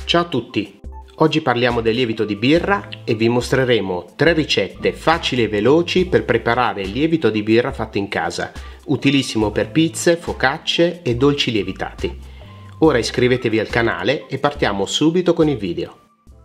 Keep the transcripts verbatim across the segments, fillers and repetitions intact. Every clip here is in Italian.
Ciao a tutti! Oggi parliamo del lievito di birra e vi mostreremo tre ricette facili e veloci per preparare il lievito di birra fatto in casa, utilissimo per pizze, focacce e dolci lievitati. Ora iscrivetevi al canale e partiamo subito con il video.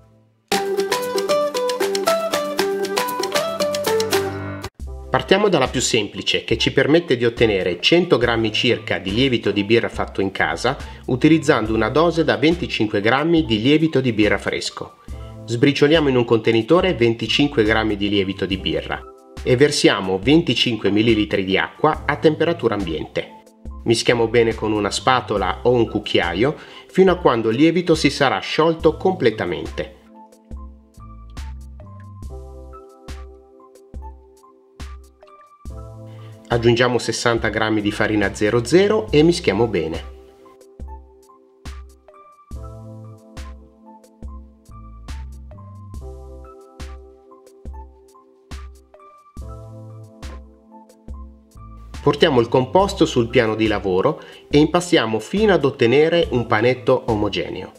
Partiamo dalla più semplice, che ci permette di ottenere cento grammi circa di lievito di birra fatto in casa utilizzando una dose da venticinque grammi di lievito di birra fresco. Sbricioliamo in un contenitore venticinque grammi di lievito di birra e versiamo venticinque millilitri di acqua a temperatura ambiente. Mischiamo bene con una spatola o un cucchiaio fino a quando il lievito si sarà sciolto completamente. Aggiungiamo sessanta grammi di farina zero zero e mischiamo bene. Portiamo il composto sul piano di lavoro e impastiamo fino ad ottenere un panetto omogeneo.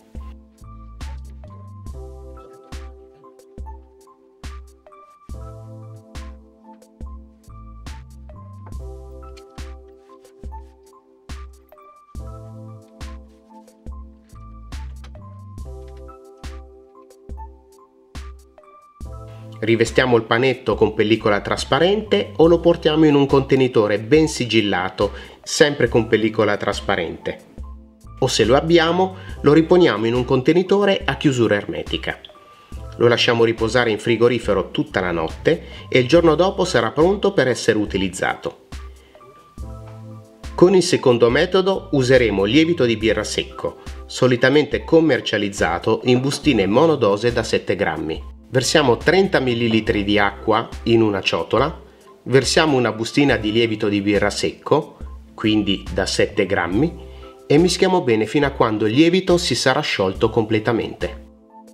Rivestiamo il panetto con pellicola trasparente o lo portiamo in un contenitore ben sigillato, sempre con pellicola trasparente. O se lo abbiamo, lo riponiamo in un contenitore a chiusura ermetica. Lo lasciamo riposare in frigorifero tutta la notte e il giorno dopo sarà pronto per essere utilizzato. Con il secondo metodo useremo lievito di birra secco, solitamente commercializzato in bustine monodose da sette grammi. Versiamo trenta millilitri di acqua in una ciotola, versiamo una bustina di lievito di birra secco, quindi da sette grammi, e mischiamo bene fino a quando il lievito si sarà sciolto completamente.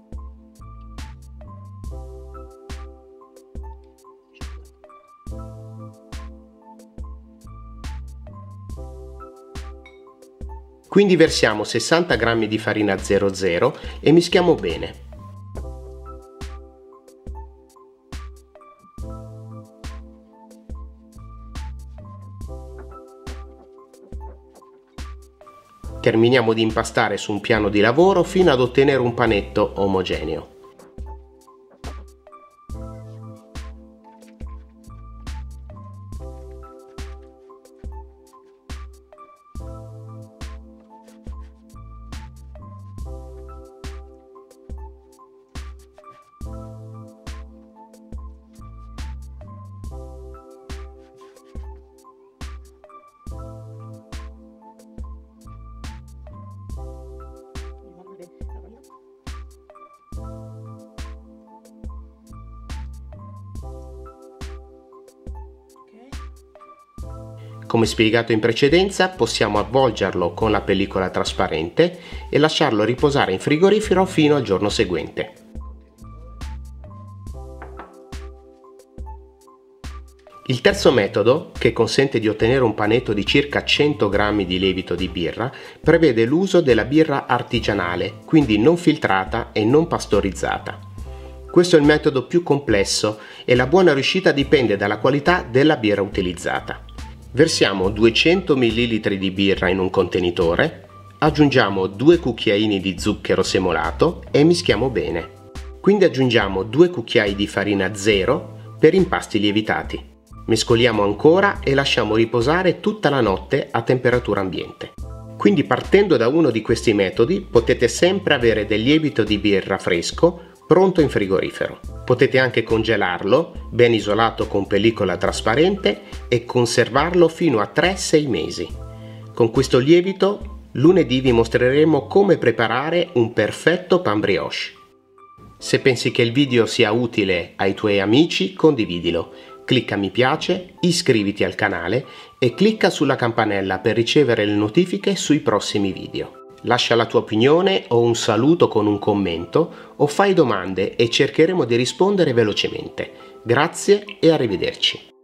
Quindi versiamo sessanta grammi di farina zero zero e mischiamo bene. Terminiamo di impastare su un piano di lavoro fino ad ottenere un panetto omogeneo. Come spiegato in precedenza, possiamo avvolgerlo con la pellicola trasparente e lasciarlo riposare in frigorifero fino al giorno seguente. Il terzo metodo, che consente di ottenere un panetto di circa cento grammi di lievito di birra, prevede l'uso della birra artigianale, quindi non filtrata e non pastorizzata. Questo è il metodo più complesso e la buona riuscita dipende dalla qualità della birra utilizzata. Versiamo duecento millilitri di birra in un contenitore, aggiungiamo due cucchiaini di zucchero semolato e mischiamo bene. Quindi aggiungiamo due cucchiai di farina zero per impasti lievitati. Mescoliamo ancora e lasciamo riposare tutta la notte a temperatura ambiente. Quindi partendo da uno di questi metodi potete sempre avere del lievito di birra fresco pronto in frigorifero. Potete anche congelarlo, ben isolato con pellicola trasparente, e conservarlo fino a tre sei mesi. Con questo lievito, lunedì vi mostreremo come preparare un perfetto pan brioche. Se pensi che il video sia utile ai tuoi amici, condividilo. Clicca mi piace, iscriviti al canale e clicca sulla campanella per ricevere le notifiche sui prossimi video. Lascia la tua opinione o un saluto con un commento o fai domande e cercheremo di rispondere velocemente. Grazie e arrivederci.